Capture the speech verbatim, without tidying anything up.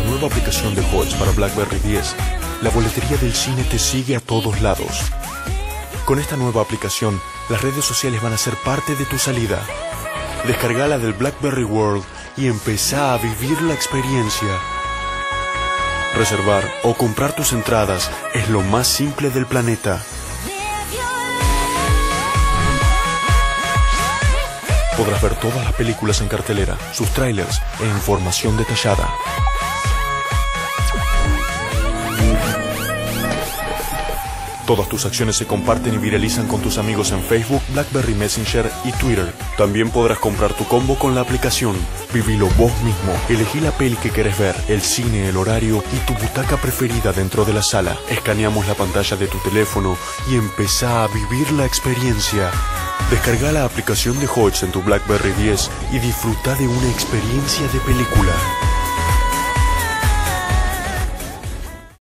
nueva aplicación de Hoyts para BlackBerry diez, la boletería del cine te sigue a todos lados. Con esta nueva aplicación, las redes sociales van a ser parte de tu salida. Descargala del BlackBerry World y empezá a vivir la experiencia. Reservar o comprar tus entradas es lo más simple del planeta. Podrás ver todas las películas en cartelera, sus trailers e información detallada. Todas tus acciones se comparten y viralizan con tus amigos en Facebook, BlackBerry Messenger y Twitter. También podrás comprar tu combo con la aplicación. Vivilo vos mismo. Elegí la peli que querés ver, el cine, el horario y tu butaca preferida dentro de la sala. Escaneamos la pantalla de tu teléfono y empezá a vivir la experiencia. Descarga la aplicación de Hoyts en tu BlackBerry diez y disfruta de una experiencia de película.